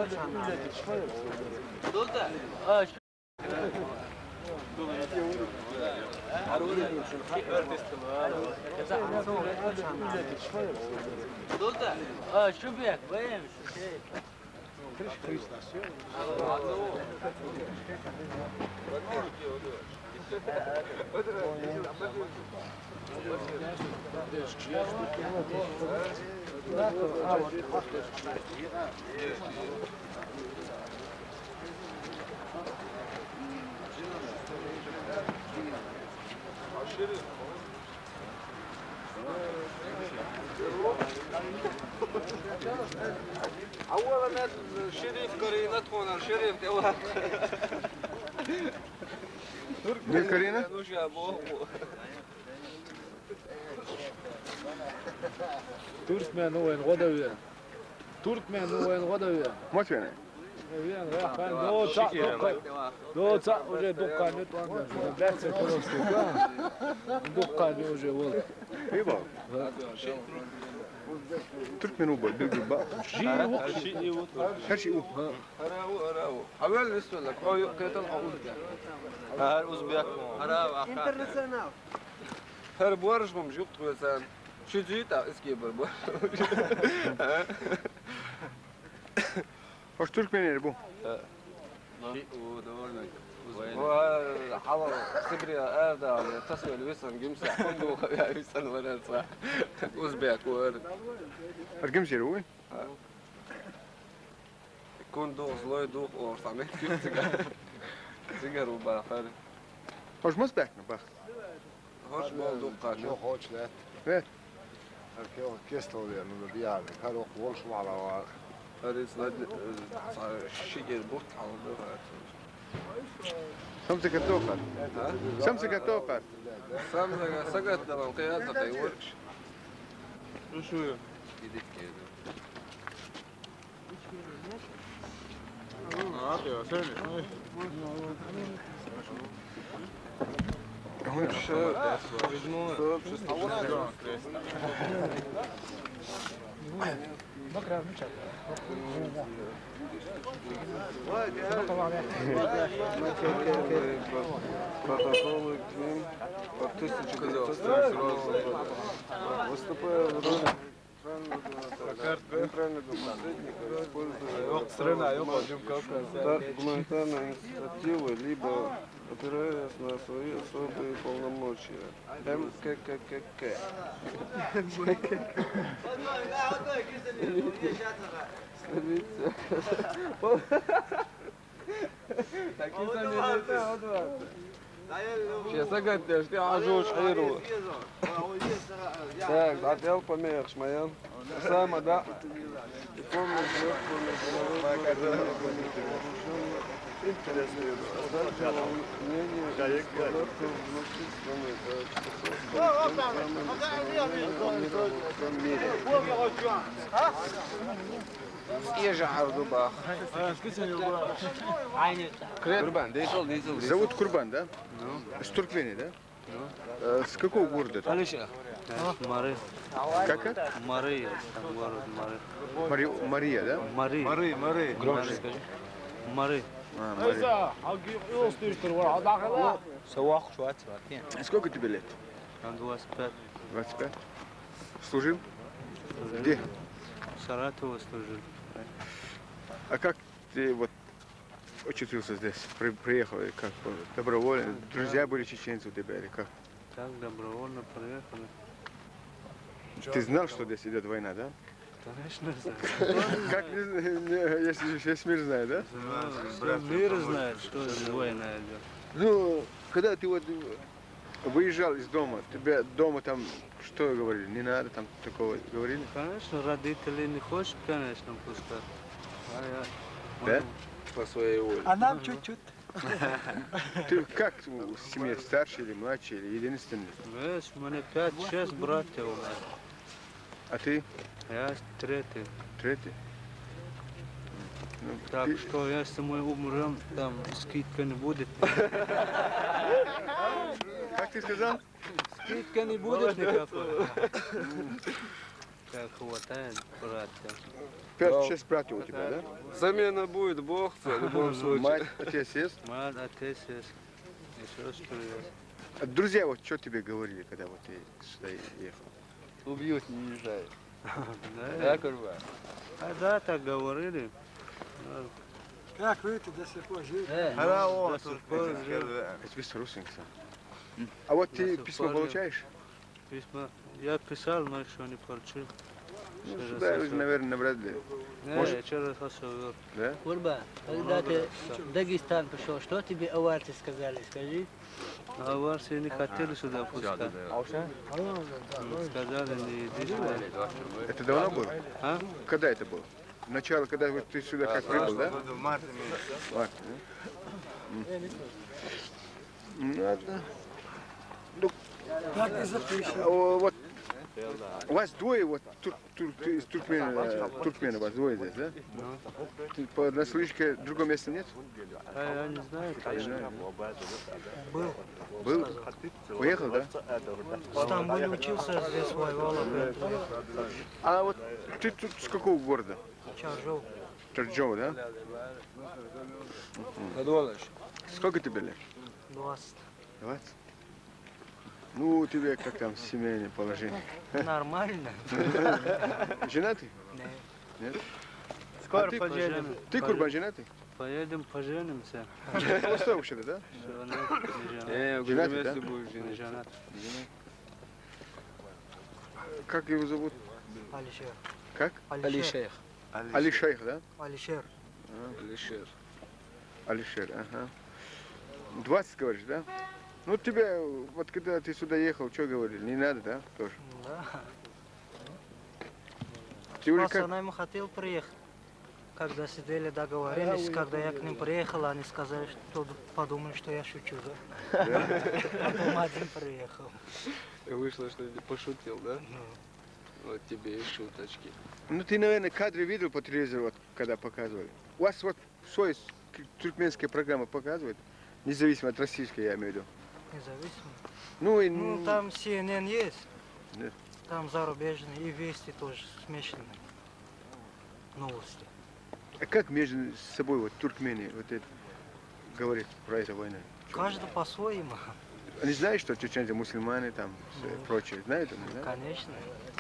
شو بيك وين شيء أولا الشريف قرينة هنا الشريف كواه مين قرينة؟ Turkmen هو غدوية Turkmen هو غدوية ما تفهم وين رايح كان دو صح وجا دكان نتوان بس كروس دكان وجا والله ايوه تركمن وبا بالبا هر شيء هراو حوالي نسوي لك هو كيتن حقول هر أوزبيك هراو Internacional. هر بورش بمجوب توزان شو جيتا اسكي بربور وش تركمن يربو حضر سبريا آدا تسوي الوسن جمسح كله يا وسن ولا صح أوزبيك ورد ارقم شيروي يكون دوغ زلوي دوغ ورطعمين سيجار وباخر وش مسبحنا باخ هرش مال دوغ قاش Nog hoort net. ايه Heb ik heel een kist al weer met die jaren. Ik ga ook gewoon zwalen. هذه صار شيء بوت على دوغ سمسك التوقر سمسك التوقر سامسونج سقط لما قيادة تيوركش شو يديك كده هون بكره مش протоколы к ним по 1900 выступая в роли центрального посредника, используя гуманитарные инициативы, либо опираясь на свои особые полномочия. МККК. Сейчас агат я жди ажуш хиру. Так, отдел помех шмаян. Сама да. И помню, интересно. يجعل ضباخ. Курбан, да? Зовут Курбан, да? С Туркмении, да? С какого города? Мары. Как это? Мары. Город Мары. Мария, да? Мары. Громче скажи. Мары. Мария. Сауах шуат сватин. Сколько тебе лет? 25. 25? Служил? Где? Саратова служил. А как ты вот очутился здесь? Приехал, и как добровольно? Друзья были чеченцы у тебя или как? Так добровольно приехали. Ты знал, что здесь идет война, да? Конечно, знаю. Как, если весь мир знает, да? Мир знает, что война идет. Ну, когда ты вот выезжал из дома, тебе дома там что говорили? Не надо там такого говорили? Конечно, родители не хочет, конечно, пускать. Да? По своей воле. А нам чуть-чуть. Ты как в семье, старший или младший, или единственный? Видишь, у меня 5-6 братьев у меня. А ты? Я третий. Третий? Ну, Так ты- что если мы умрем, там скидка не будет. Как ты сказал? Скидка не будет никакой. как хватает, братья. 5-6 братьев у тебя, да? Замена будет, Бог, в любом случае. Мать, отец есть? Мать, отец есть. Еще что есть. А друзья вот что тебе говорили, когда вот ты сюда ехал? Убьют, не знаю. Да, Курбан? а да, так говорили. Как вы до сих пор живете? До сих пор жив. Это без русинца. А вот ты Нас письмо упали. получаешь? Письма. Я писал, но еще не получил. Ну, Через сюда уже, это. наверное, вряд ли. Не, через осовер. Да? Курба, когда ты в Дагестан пришел, что тебе аварцы сказали, скажи? А варсы не хотели сюда пускать. Сказали, не иди сюда. Это давно было? А? Когда это было? Начало, когда вот ты сюда как прибыл, да? В марте месяце. Март, да? Ладно. Ну, вот у вас двое, вот из туркмена вас двое здесь, да? Ты по наслышке в другом месте нет? А я не знаю, конечно. Был? Уехал, да? В Стамбуле учился, здесь воевал, А вот ты тут с какого города? Чаржов. Чарджова, да? Сколько тебе лет? 20. 20? Ну, у тебя как там семейное положение? Нормально? Женатый? Нет. Нет? Скоро А ты, поженимся. Ты, Курбан, женатый? Поедем, поженимся. Что вообще, да? Всё, нет, не женат. В Женатый, месте да? будешь Не женить. женат. Как его зовут? Алишер. Как? Алишер. Али Шейх, да? Алишер. Алишер. Алишер, ага. 20, говоришь, да? Ну, тебя, вот когда ты сюда ехал, что говорили? Не надо, да? Тоже. Да. Ты уже С как? пацанами хотел приехать. Когда сидели, договорились, когда я к ним приехал, они сказали, что подумали, что я шучу, да? Потом один приехал. Вышло, что ты пошутил, да? Вот тебе и шуточки. Ну, ты, наверное, кадры видел по телевизору, вот, когда показывали. У вас вот свой туркменские программы показывают, независимо от российской, я имею в виду. Независимо. Ну, и, Ну, там CNN есть. Да. Там зарубежные и вести тоже смешанные. Новости. а как между собой вот туркмены вот это говорят про эту войну? Каждый по-своему. Они знают, что чеченцы мусульмане, там, все прочее, знают они, да? Конечно.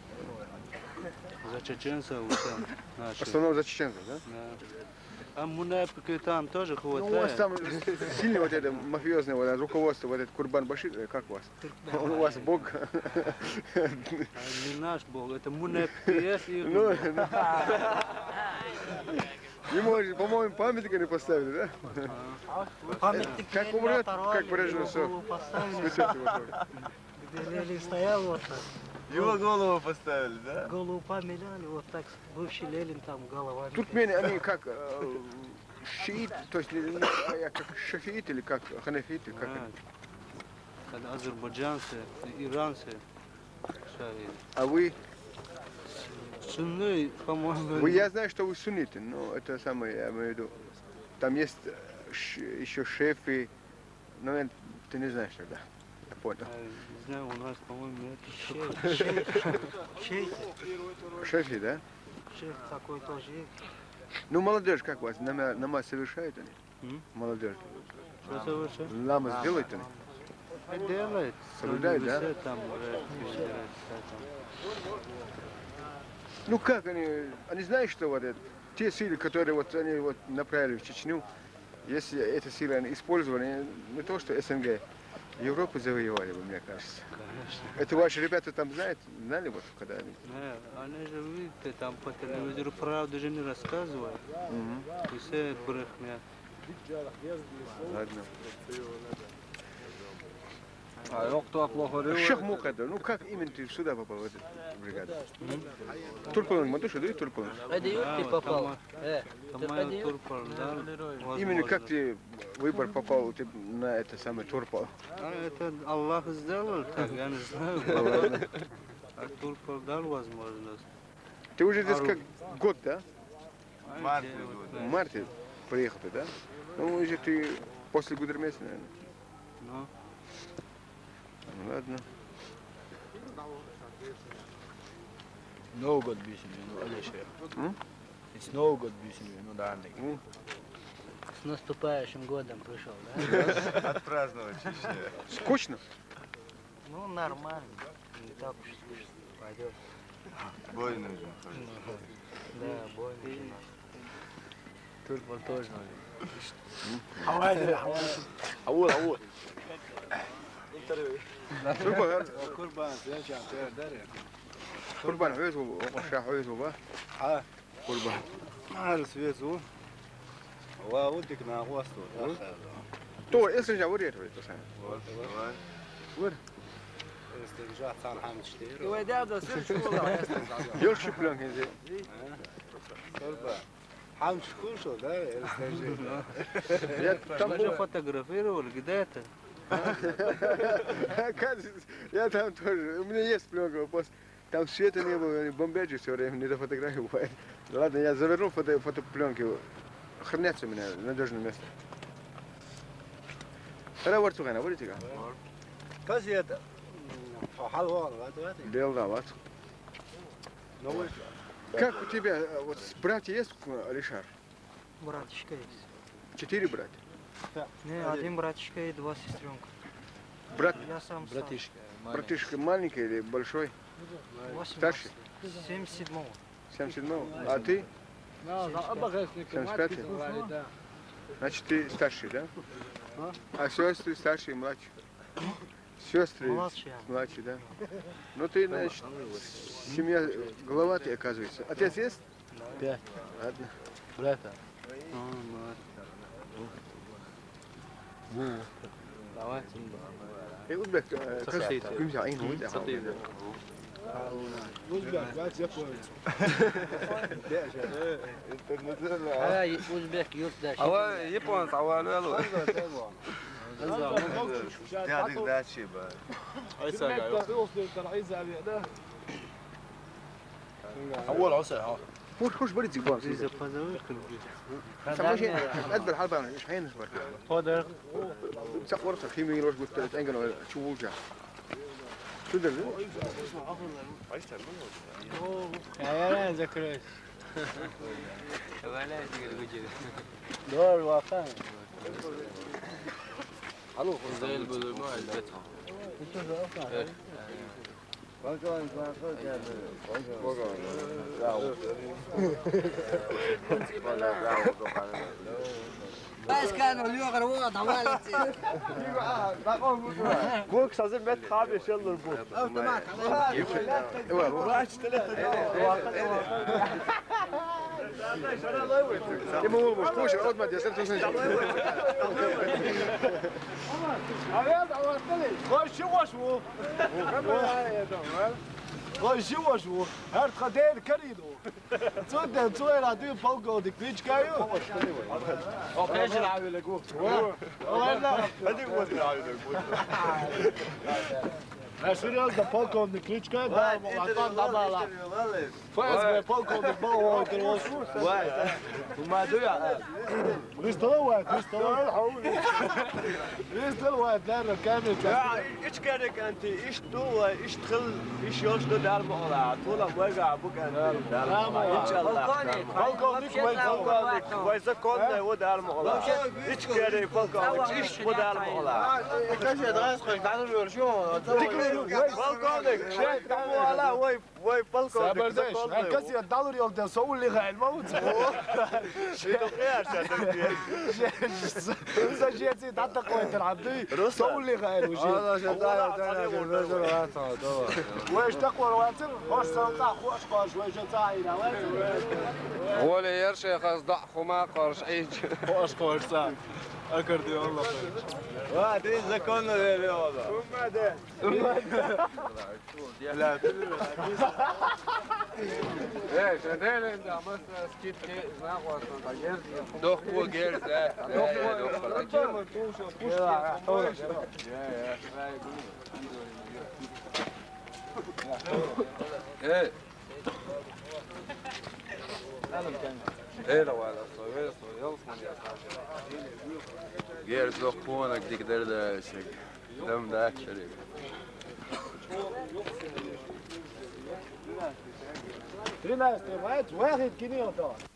За чеченцев все В наши. основном за чеченцев, да? Да. А мунапики там тоже Ну, у вас хватает. там сильно вот это мафиозное вот, руководство, вот этот Курбан Башир, как у вас? Он у вас бог. А не наш бог, это мунапики есть и Ну, ему, по-моему, памятника не поставили, да? Памятник Как Ленина умрет, оторвали, как выражался? его голову поставили, Святец его тоже. где Ленин стоял вот так. Его голову поставили, да? Голову поменяли, вот так бывший Ленин там головами. Туркмены, они как шиит, то есть как шафиит или как ханафит, или как они? Когда азербайджанцы, иранцы, шариты. А вы, Сунны, по-моему, я знаю, что вы сунниты, но это самое, я имею в виду, там есть еще шефы, но ты не знаешь тогда, я понял. не знаю, у нас, по-моему, нет. Шейх Шефы, да? такой тоже есть. Ну, молодежь, как у вас, намаз совершают они? М? Молодежь. Что совершает? Намаз делают они? Делает. Соблюдает, да? Все там, Ну как они знают, что вот это, те силы, которые вот они вот направили в Чечню, если эти силы они использовали, не то что СНГ, Европу завоевали бы, мне кажется. Конечно. Это ваши ребята там знали вот, когда они? Они же, видите, там по телевизору правду же не рассказывают. Мгм. И все брехня. Ладно. А его кто плохо Шах Мухадр, ну как именно ты сюда попал в эту бригаду? Турпалан, Матуша, да и Турпалан? Адиют ты вот попал. Там моя Турпал, да? Именно как возможно. ты выбор попал на это самое Турпал? А это Аллах сделал так, я не знаю. А Турпал дал возможность. Ты уже здесь как год, да? Март Где идут, вот, В марте приехал ты, да? Ну уже ты после Гудермеса, наверное. Ну, Ну, ладно. No good бисерину, Алишер. It's no good бисерину, Даник. С наступающим годом пришел, да? Отпраздновать еще. Скучно? Ну, нормально. Не так уж скучно. Пойдет. Бой нужен. Да, бой нужен. Турбан тоже нужен. عوض قربان عويز وقشاح عويز وبا قربان عارس ويزو وودك ناقوستو تو اسرجع وريت وريت استرجاع صار حامد شتير يلش بلان هذي حامد شكون شو ده استرجاع يا تمشي تمو فوتوغرافير والقداته كان يا تام تور من يس بلان بس там света не было, бомбежи все время, не до фотографии бывает. Ладно, я заверну фотопленки, хранятся у меня в надежное место. Равар цугана, будете как? كاسيت حلوة غاتواتي Бел, да, вот. Как у тебя, вот братья есть, Алишар? Братишка есть. 4 братья. Не, один братишка и 2 сестренка. Брат, Я сам Братишка. братишка маленький или большой? 8. Старший? 77-го. 77-го. А ты? Значит, ты старший, да? А сестры старшие и младшие? Сестры Младшие. младшие, да? Ну ты, значит, семья глава ты, оказывается. Отец есть? 5. Ладно. Брата. Давай. يقول لك يمشي عينه ويدعى هاي أوزبك يفدش. هو يبون عوالو يلو تعرف ده شيء بقى. أول عسل ها. خوش بريد زيبان إذا بدوي كل سماشي أدبر حلبة إيش حين نسبر هذا سأقول لك في مين روش قلت أنجن شو وجه شو ده يا ذكرت. دور واقع زي البلومة البتها بس كانوا اليوم غير طوالي. بوك صازم مت خابش يلا البوك يما هو مشكوش الأرض ما تيسرت شو هاد خدين كريدو تصدق تصوير هادي فوق ديك بيتش كايو اوكي نلعب لك ولا هذيك هو نلعب لك Nacional da Polkom de Klitschko, da Latala. Faz Polkom de Boa que nós. وما دويا ريستلوات لا كامل ايش كانك انت ايش تو ايش تخل ايش يوجد دار مغلا طول وقع بك انت ان شاء الله بالكونك وإذا كنا ودار مغلا ايش كان بالكونك ايش ودار مغلا كاش دراس خش تعالوا يرشون بالكونك شيء ولا وي بالكونك كاسي الدولار يلد سو اللي غير الموت شيء زجيتي تعطى قوة العبدي سو اللي غير وشي واش تقوى رواتر خوش سلطة خوش خوش واش تاعينا هو اللي يرشي خاص ضع خما قرش عيج خوش خوش صح أكردي والله وادي زكون غير هذا لا ايش هذول انت عملت سكيت ناقص دوخ هو جيرز ايه ايه لو على صوير يلا جيرز دوخ هونك ديك درد شيء دم داك شريك 13 واحد كيني انت